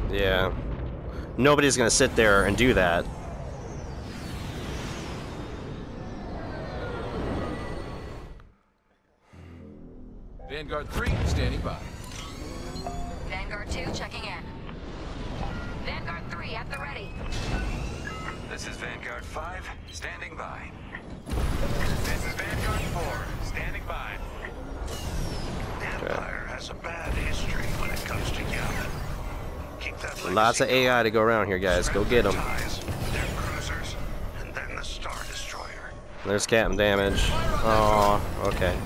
Yeah. Nobody's gonna sit there and do that. Vanguard 3, standing by. Vanguard 2, checking in. Vanguard 3, at the ready. This is Vanguard 5, standing by. This is Vanguard 4, standing by. Empire has a bad history when it comes to Yavin. Keep that legacy Lots of AI to go around here, guys. Go get them. ties, their cruisers, and then the Star Destroyer. There's Captain Damage. Oh, okay.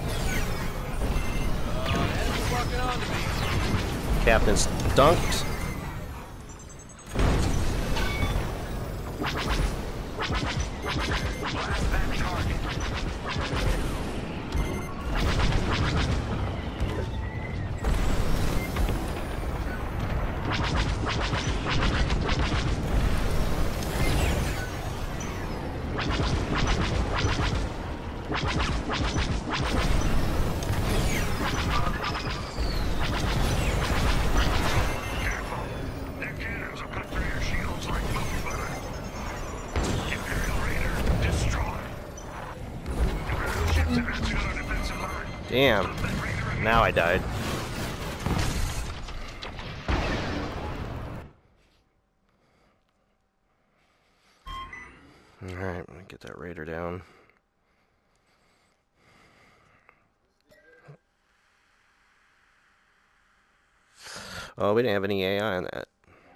Walking on to me. Captain's dunked. Blast that target. Careful. Their cannons will cut through your shields like movie butter. Imperial Raider, destroy. Imperial ships advancing on our defensive line. Damn. Now I died. Alright, I'm gonna get that Raider down. Oh, we didn't have any AI on that.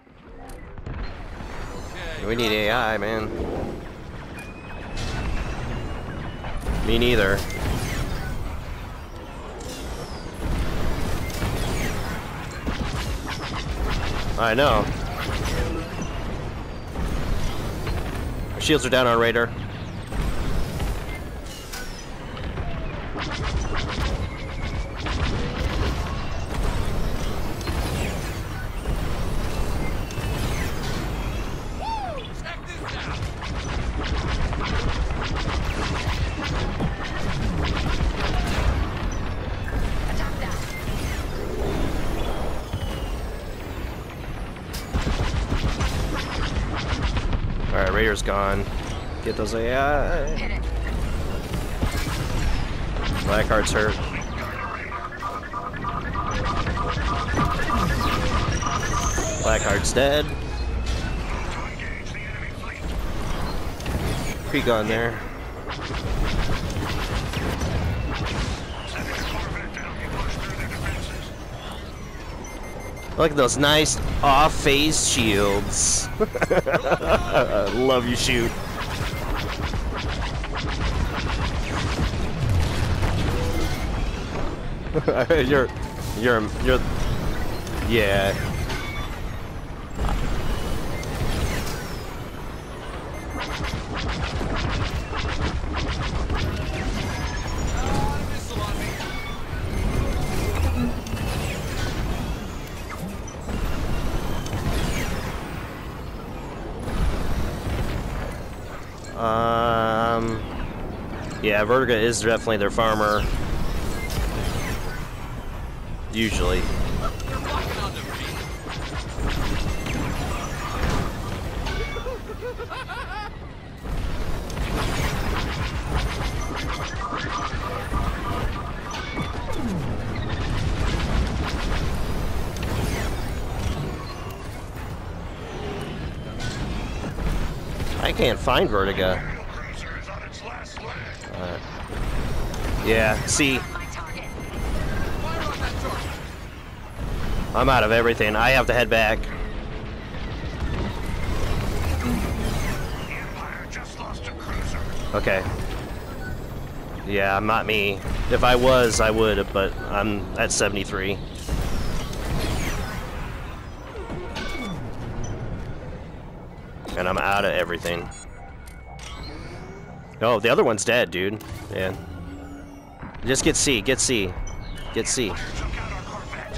Okay. We need AI, man. Me neither. I know. Our shields are down on Raider. Check this out. Attack that. Alright, Raider's gone. Get those AI. Hit it. Blackheart's hurt. Blackheart's dead. Pre-gun there. Look at those nice off-phase shields. Love you, shoot. you're, yeah. Missile on me. Yeah, Vertiga is definitely their farmer. Usually. You're walking on to me. I can't find Vertiga. Imperial cruiser is on its last leg. Yeah, see, My target. Fire on that target. I'm out of everything. I have to head back. The Empire just lost a cruiser. Okay. Yeah, not me. If I was, I would, but I'm at 73. And I'm out of everything. Oh, the other one's dead, dude. Yeah. Just get C, get C. Get C. Took out our Corvette.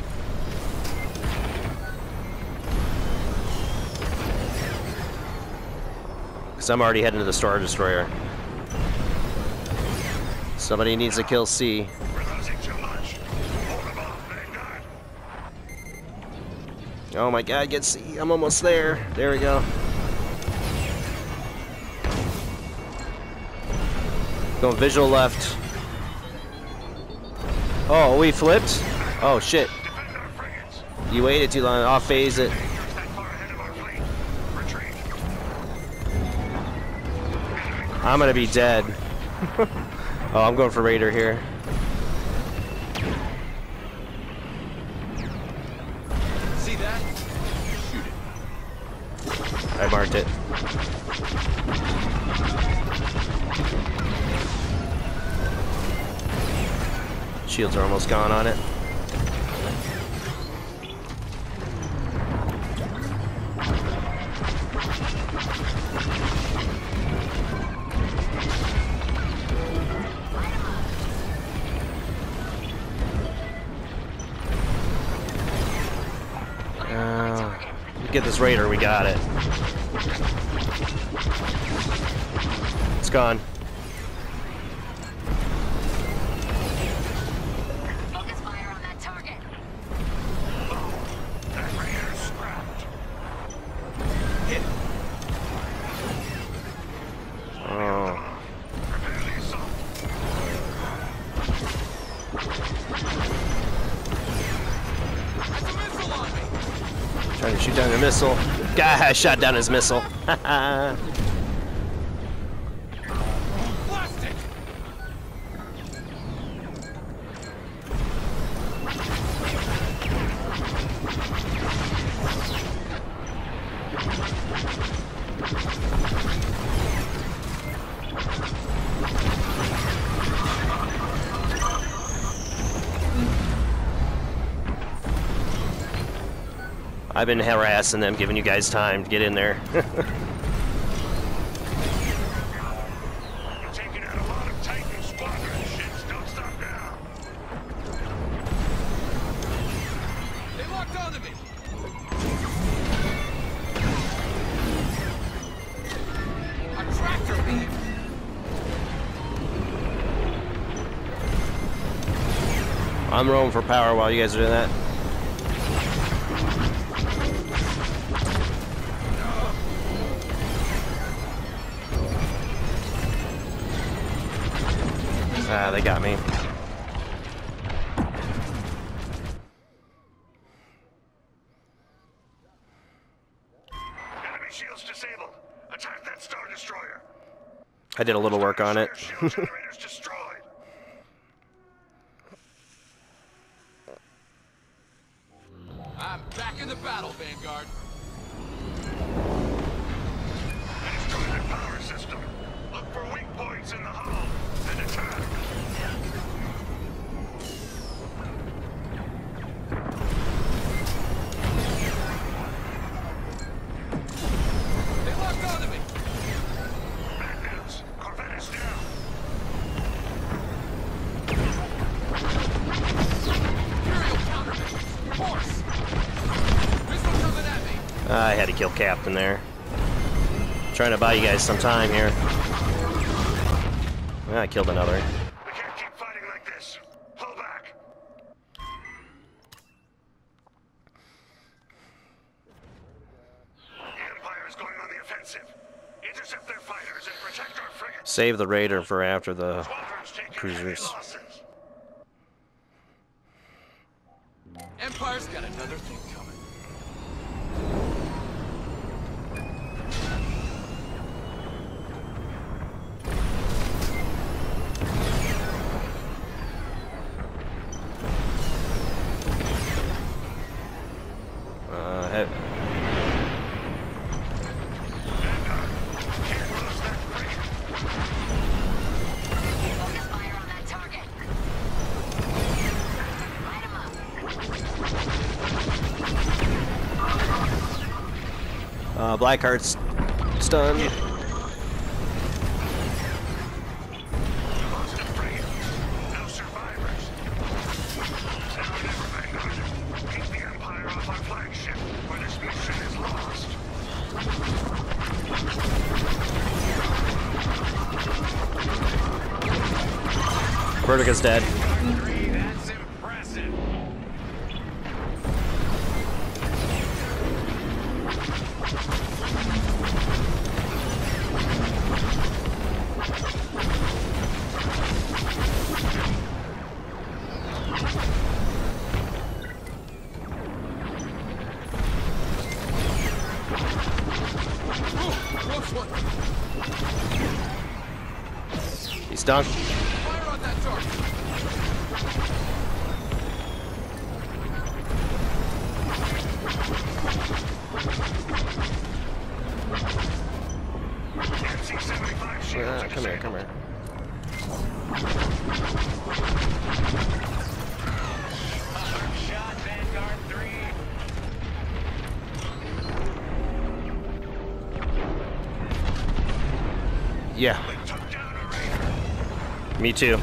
Because I'm already heading to the Star Destroyer. Somebody needs to kill C. We're losing too much. Hold them off, Vanguard. Oh my god, get C. I'm almost there. There we go. Going visual left. Oh, we flipped? Oh shit. Defend our frigates. You waited too long. Off phase it. Danger's that far ahead of our fleet. Retreat. I'm gonna be dead. Oh, I'm going for Raider here. See that? Shoot it. I marked it. Shields are almost gone on it. Get this Raider, we got it. It's gone. Focus fire on that target. That Raider's scrapped. Hit it. Oh. Prepare the assault. That's a missile on me. Trying to shoot down your missile. Guy, I shot down his missile. Blast it. I've been harassing them, giving you guys time to get in there. You're taking out a lot of Titan squadron ships. Don't stop now. They locked onto me. A tractor beam. I'm rolling for power while you guys are doing that. Ah, they got me. Enemy shields disabled. Attack that Star Destroyer. I did a little work on it. Shield generators destroyed. I'm back in the battle, Vanguard. Destroy that power system. Look for weak points in the hull and attack. They locked onto me. Bad news. Corvette is down. Imperial countermeasures. Force. Missile coming at me. I had to kill Captain there. Trying to buy you guys some time here. I killed another. We can't keep fighting like this. Pull back. The Empire is going on the offensive. Intercept their fighters and protect our frigates. Save the Raider for after the Squadrons taking cruisers. heavy losses. Empire's got another thing coming. Can't lose that frigate. Focus fire on that target. Light 'em up. Blackheart's stunned. Lost a frigate. No survivors. Now or never, Vanguard. Keep the Empire off our flagship, or this mission is lost. Vertica's dead. That's impressive. Close one. He's done. Fire on that target. MC-75 shields. Come here, come here. Shot, Vanguard 3. Yeah, We took down a raider. me too.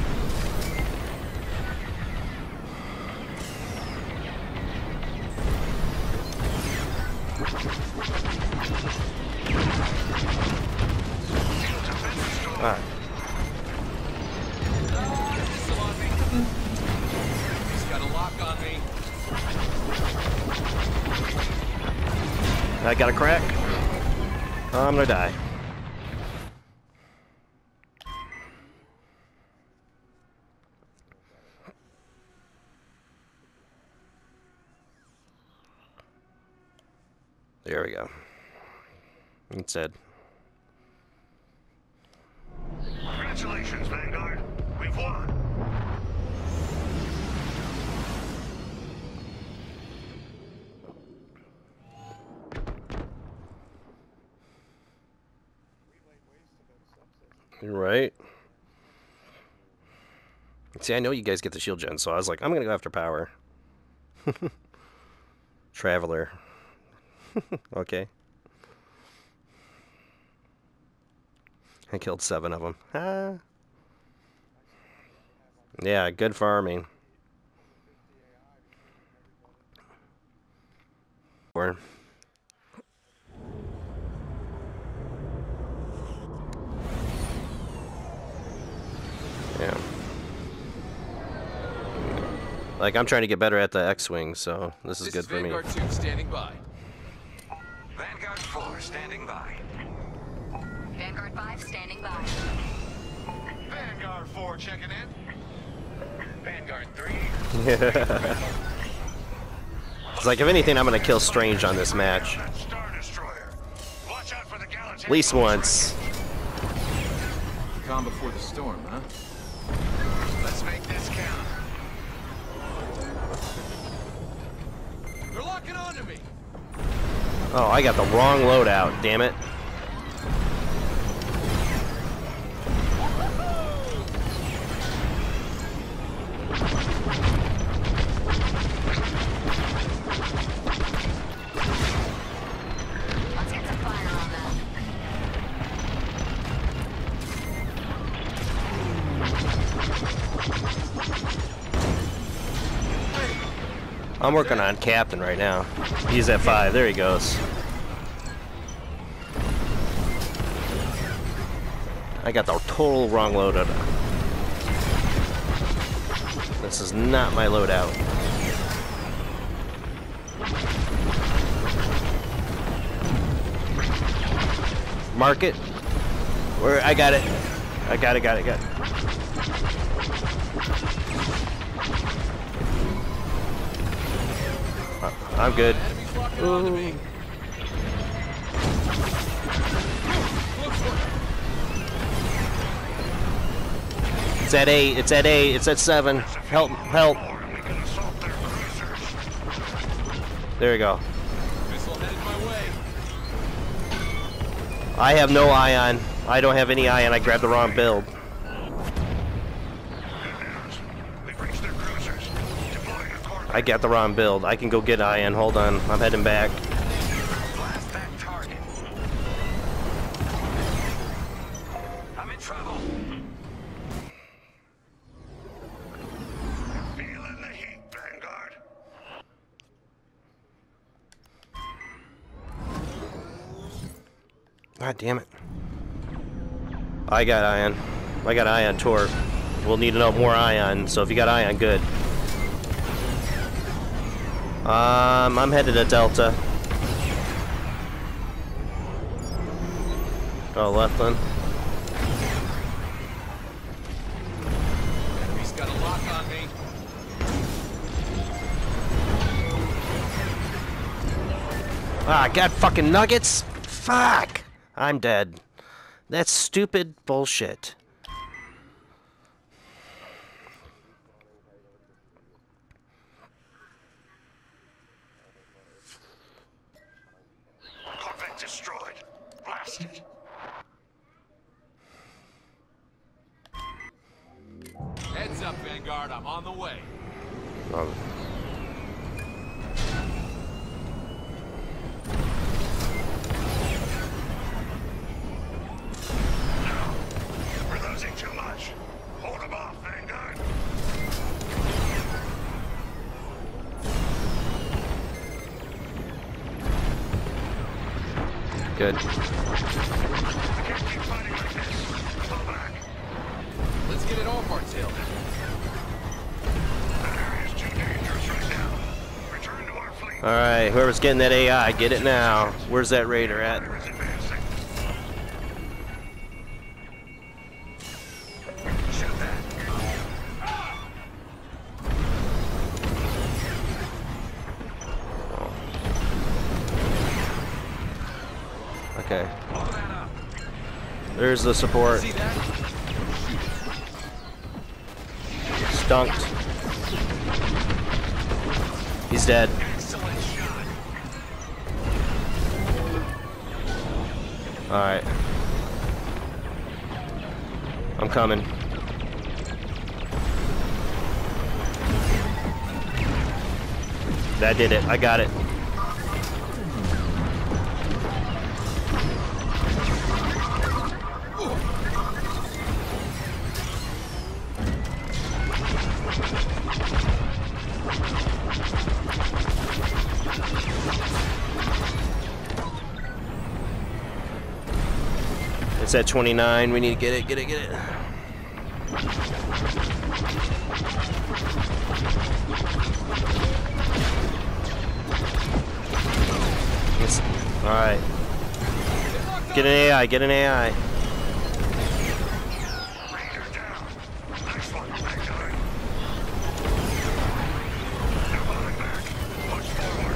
Alright. Missile on me. He's got a lock on me. I got a crack. I'm gonna die. There we go. It's dead. Congratulations, Vanguard. We've won. You're right. See, I know you guys get the shield gen, so I was like, I'm gonna go after power. Traveler. Okay. I killed 7 of them. Ah. Yeah, good farming. Or yeah. Like, I'm trying to get better at the X-Wing, so this is good for me. Vanguard 2 standing by. Vanguard 4 standing by. Vanguard 5 standing by. Vanguard 4 checking in. Vanguard 3. It's like, if anything, I'm gonna kill Strange on this match. That Star Destroyer. Watch out for the galaxy. At least once. Calm before the storm, huh? Let's make this count. They're locking onto me. Oh, I got the wrong loadout, damn it. Let's get some fire on that. I'm working on Captain right now. He's at 5. There he goes. I got the total wrong loadout. This is not my loadout. Mark it. Where I got it. I got it. I'm good. Enemies locking onto me. Close one. It's at 8. It's at 8. It's at 7. Help! Help! Or we can assault their cruisers. There we go. Missile headed my way. I have no ion. I don't have any ion. I grabbed the wrong build. Good news. We've reached their cruisers. Deploying a core. I got the wrong build. I can go get ion. Hold on. I'm heading back. Blast that target. I'm in trouble. Feeling the heat, Vanguard. God damn it. I got ion. I got ion torque. We'll need to know more ion, so if you got ion, good. I'm headed to Delta. Oh, left then. Enemy's got a lock on me. Ah, I got fucking nuggets? Fuck! I'm dead. That's stupid bullshit. Corvette destroyed. Blasted. Heads up, Vanguard. I'm on the way. Oh. We're losing too much. Hold them off, Vanguard. Good. I can't keep fighting like this. Fall back. Let's get it off our tail. That area's too dangerous right now. Return to our fleet. Alright, whoever's getting that AI, get it now. Where's that raider at? Fire is advancing. Shoot that. Okay. Blow that up. There's the support. See that? Stunked. He's dead. Excellent shot. Alright. I'm coming. That did it. I got it. It's at 29. We need to get it, get it, get it. Alright. Get an AI, get an AI. Raider down. Nice one, Vanguard. They're falling back. Push forward.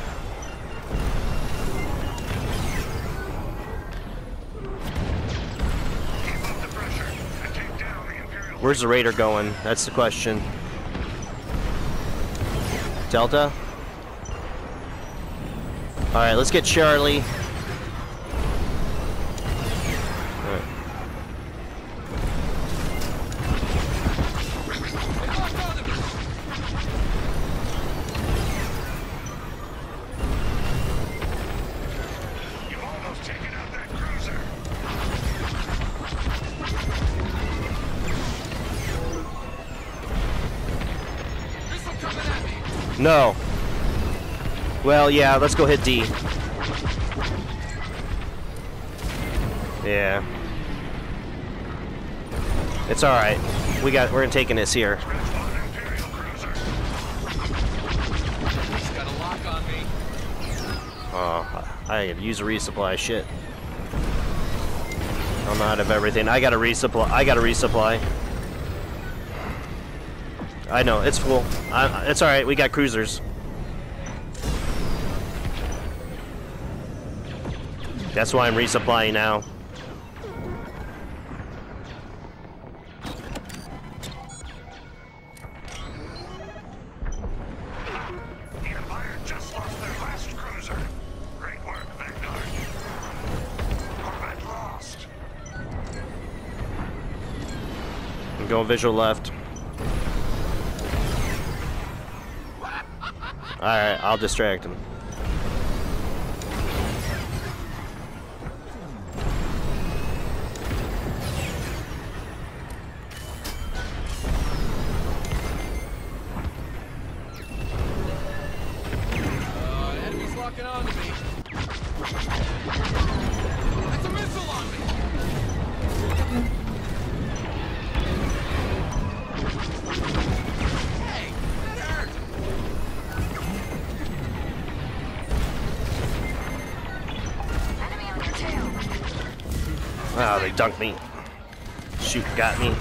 Keep up the pressure and take down the Imperial. Where's the raider going? That's the question. Delta? Alright, let's get Charlie. Alright. You've almost taken out that cruiser. Missile coming at me. No. Well, yeah, let's go hit D. Yeah. It's alright. We're taking this here. Red one Imperial cruiser. He's got a lock on me. Oh, I could use a resupply. Shit. I'm out of everything. I gotta resupply. I know, it's full. It's alright, we got cruisers. That's why I'm resupplying now. The Empire just lost their last cruiser. Great work, Vanguard. Corvette lost. I'm going visual left. Alright, I'll distract him. Enemy's locking on to me. That's a missile on me. Hey, that hurt. Enemy on your tail. Ah, they dunked me. Shoot, got me.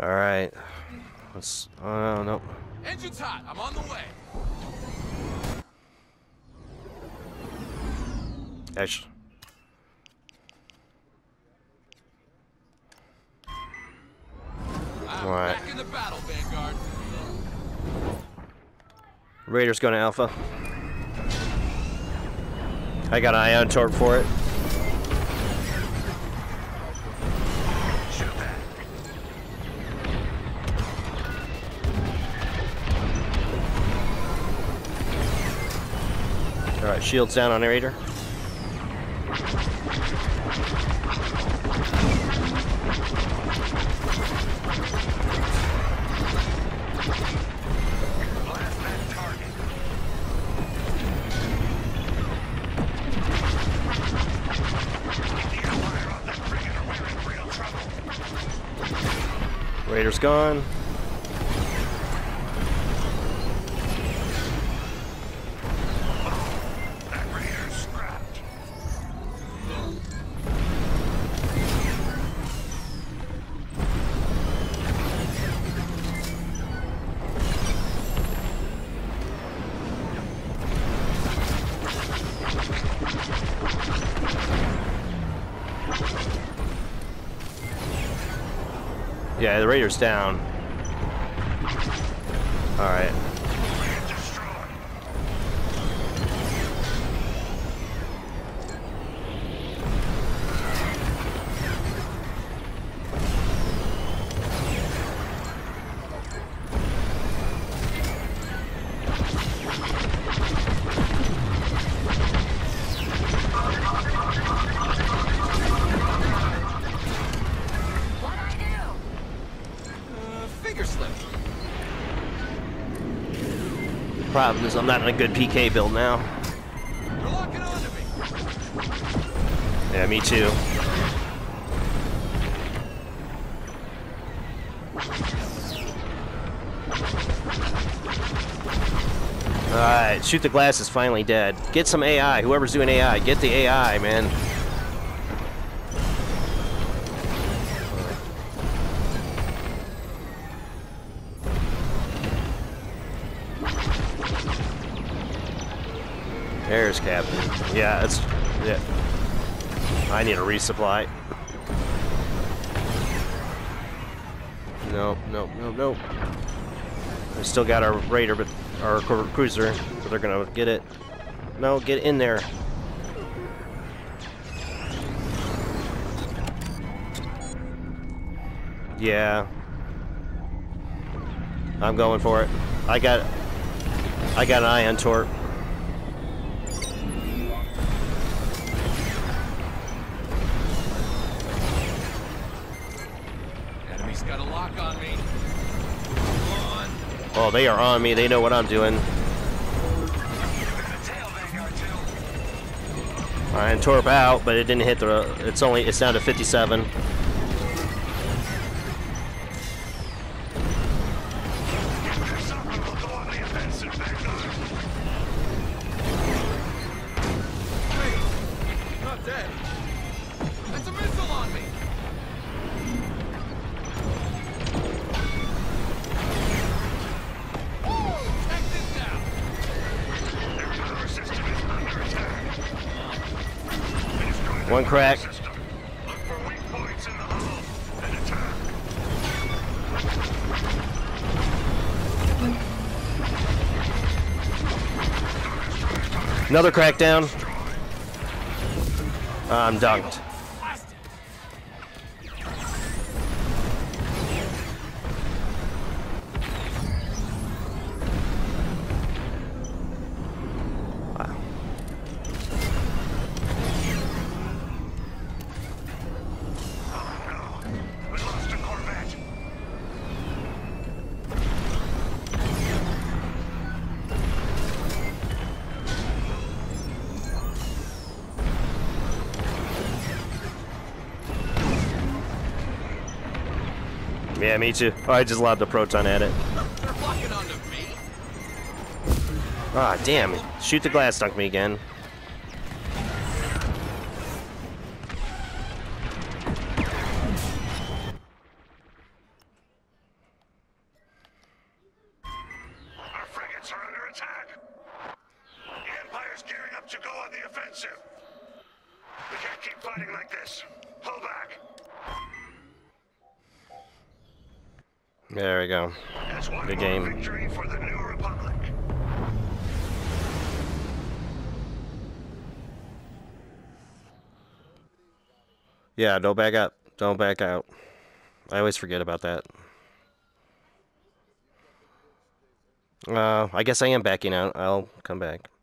Alright. Let's... Oh, no. Engine's hot. I'm on the way. Actually... I'm Alright. back in the battle, Vanguard. Raiders going to Alpha. I got an ion torp for it. Shoot that. Alright, shields down on Raider. Blast that target. Need to wire off that frigate or we're in real trouble. Raider's gone. That Raider's scrapped. Yeah, the Raider's down. Alright. Frigate destroyed. What'd I do? Finger slip. Problem is I'm not in a good PK build now. You're locking onto me. Yeah, me too. Alright, shoot the glass is finally dead. Get some AI, whoever's doing AI, get the AI, man. There's Captain. Yeah, that's... Yeah. I need a resupply. Nope, nope, nope, nope. We still got our Raider, but... Our cruiser, but they're gonna get it. No, get in there. Yeah. I'm going for it. I got an ion torp. Enemy's got a lock on me. Come on. Oh, they are on me. They know what I'm doing. You've got a tail, Vanguard 2. Ion torp out, but it didn't hit the. It's down to 57. There's something will go on the offensive, Vanguard. Wait. Not dead. That's a missile on me. Take this down. Their power system is under attack. Destroy One the crack. power system. Look for weak points in the hull and attack. Another crackdown. I'm dunked. Blast it. Wow. Oh no, we lost a Corvette. Yeah, me too. Oh, I just lobbed a proton at it. They're locking onto me. Ah, damn. Shoot the glass, dunk me again. back. The Empire's gearing up to go on the offensive. We can't keep fighting like this. Pull back. There we go. That's one Good more game. victory for the New Republic. Yeah, don't back up. Don't back out. I always forget about that. I guess I am backing out. I'll come back.